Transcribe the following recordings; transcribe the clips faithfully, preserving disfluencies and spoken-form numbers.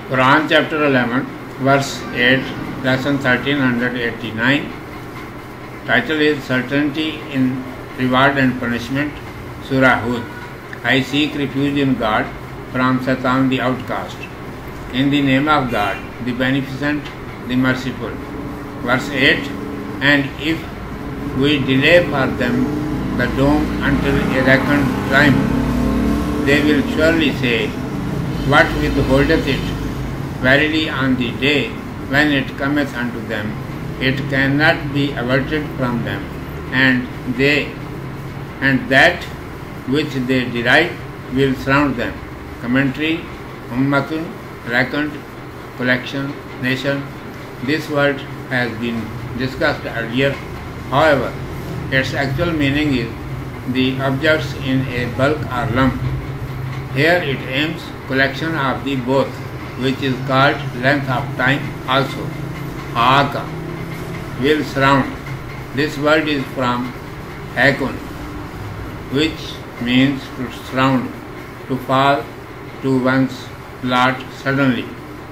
Quran chapter eleven, verse eight, lesson thirteen eighty-nine. Title is Certainty in Reward and Punishment, Surah Huud. I seek refuge in God from Satan the outcast. In the name of God, the Beneficent, the Merciful. Verse eight. And if we delay for them the doom until a reckoned time, they will surely say, what withholdeth it? Verily on the day when it cometh unto them, it cannot be averted from them, and they and that which they deride will surround them. Commentary: umma-tim, reckoned, collection, nation. This word has been discussed earlier. However, its actual meaning is the objects in a bulk or lump. Here it aims collection of the both, which is called length of time also. Haka, will surround. This word is from hakun, which means to surround, to fall to one's lot suddenly.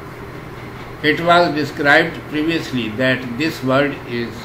It was described previously that this word is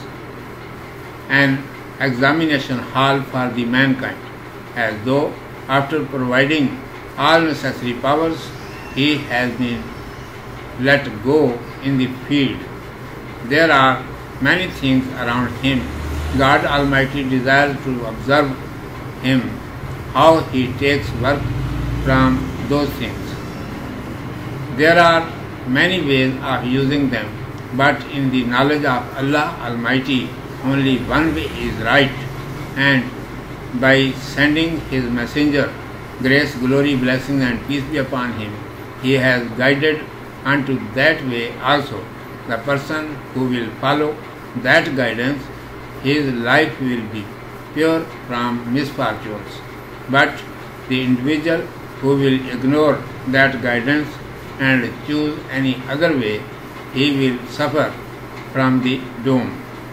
an examination hall for the mankind, as though after providing all necessary powers, he has been let go in the field. There are many things around him. God Almighty desires to observe him, how he takes work from those things. There are many ways of using them, but in the knowledge of Allah Almighty, only one way is right, and by sending his messenger, grace, glory, blessing and peace be upon him, he has guided unto that way also. The person who will follow that guidance, his life will be pure from misfortunes. But the individual who will ignore that guidance and choose any other way, he will suffer from the doom.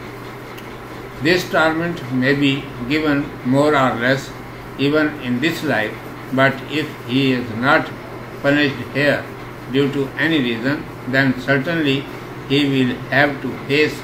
This torment may be given more or less even in this life, but if he is not punished here due to any reason, then certainly he will have to face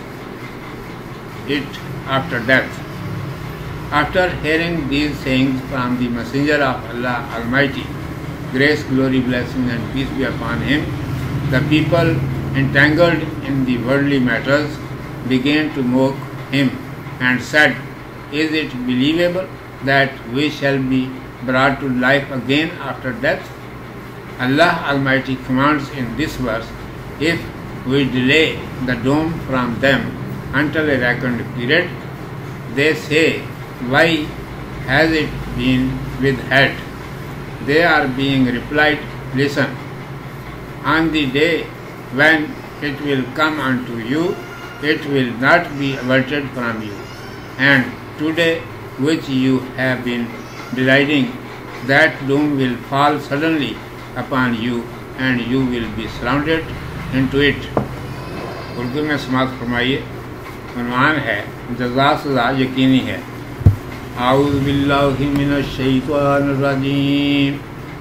it after death. After hearing these sayings from the Messenger of Allah Almighty, grace, glory, blessing and peace be upon him, the people entangled in the worldly matters began to mock him and said, is it believable that we shall be brought to life again after death? Allah Almighty commands in this verse, if we delay the doom from them until a reckoned period, they say, why has it been withheld? They are being replied, listen, on the day when it will come unto you, it will not be averted from you. And today, which you have been deriding, that doom will fall suddenly upon you, and you will be surrounded into it. Urdu में समाप्त फरमाइए। उन्वान है जज़ा सज़ा यकीनी है। आऊज़ु बिल्लाहि minash-Shay-taanir,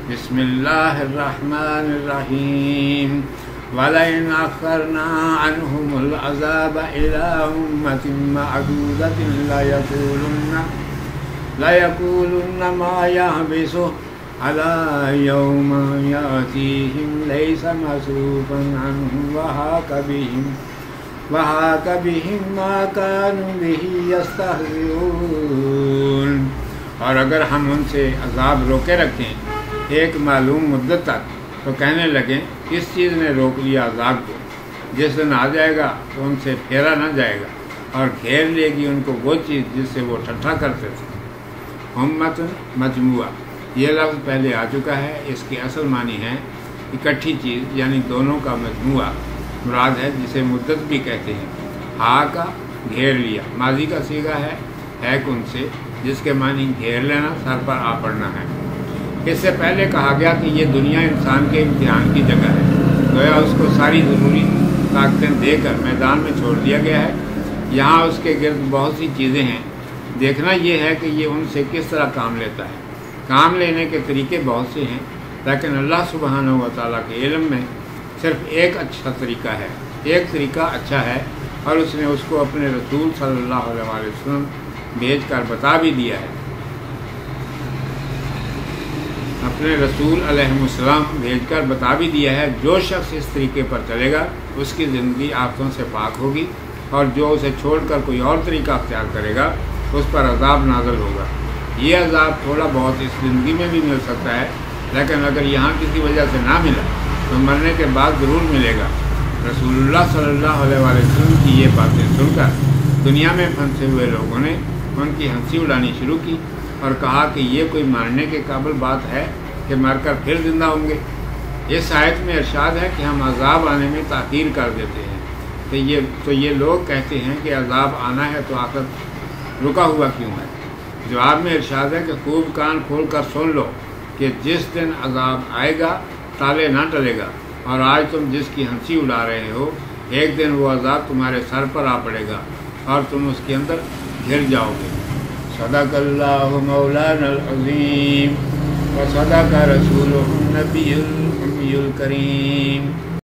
Bis-Millaahir-Rah-maanir-Rahiim। वलइन akh-kharNaa an-humul azaaba ilaa umma-tim-ma duudatil-la-yaquu-lunna la-yaquu-lunna maa yah-bisuh Alaa yaw-ma tiihim laysa mas-ruufan anhum wa bihim-maa kaanuu bihi yas-tahzi'uun। और अगर हम उनसे अजाब रोके रखें एक मालूम मुद्दत तक, तो कहने लगे किस चीज़ ने रोक लिया अजाब को। जिस दिन आ जाएगा तो उनसे फेरा न जाएगा और घेर लेगी उनको वो चीज़ जिससे वो ठट्ठा करते थे। umma-tim-ma, ये लफ्ज़ पहले आ चुका है। इसकी असल मानी है इकट्ठी चीज़, यानी दोनों का मजमुआ मुराद है, जिसे मुद्दत भी कहते हैं। हा का घेर लिया, माजी का सीगा है हैक उनसे, जिसके मानी घेर लेना, सर पर आ पड़ना है। इससे पहले कहा गया कि ये दुनिया इंसान के इम्तिहान की जगह है, गोया उसको सारी ज़रूरी ताकतें देकर मैदान में छोड़ दिया गया है। यहाँ उसके गिर्द बहुत सी चीज़ें हैं। देखना ये है कि ये उनसे किस तरह काम लेता है। काम लेने के तरीके बहुत से हैं, लेकिन अल्लाह सुब्हानहू व तआला के इल्म में صرف ایک اچھا طریقہ ہے، ایک طریقہ اچھا ہے، اور اس نے اس کو اپنے رسول صلی اللہ علیہ وسلم بھیج کر بتا بھی دیا ہے، اپنے رسول علیہ السلام بھیج کر بتا بھی دیا ہے، جو شخص اس طریقے پر چلے گا اس کی زندگی آفتوں سے پاک ہوگی، اور جو اسے چھوڑ کر کوئی اور طریقہ اختیار کرے گا اس پر عذاب نازل ہوگا۔ یہ عذاب تھوڑا بہت اس زندگی میں بھی مل سکتا ہے، لیکن اگر یہاں کسی وجہ سے نہ ملا تو مرنے کے بعد ضرور ملے گا۔ رسول اللہ صلی اللہ علیہ وسلم کی یہ باتیں سن کر دنیا میں پھنسے ہوئے لوگوں نے ان کی ہنسی اڑانی شروع کی اور کہا کہ یہ کوئی ماننے کے قابل بات ہے کہ مر کر پھر زندہ ہوں گے۔ اس آیت میں ارشاد ہے کہ ہم عذاب آنے میں تاخیر کر دیتے ہیں، تو یہ تو یہ لوگ کہتے ہیں کہ عذاب آنا ہے تو آخر رکا ہوا کیوں ہے؟ جواب میں ارشاد ہے کہ خوب کان کھول کر سن لو کہ جس دن عذاب آئے گا تالے نہ ٹلے گا، اور آج تم جس کی ہنسی اڑا رہے ہو ایک دن وہ عذاب تمہارے سر پر آ پڑے گا اور تم اس کے اندر گر جاؤ گے۔ صدق اللہ مولانا العظیم و صدق رسولہ النبی الامی الکریم۔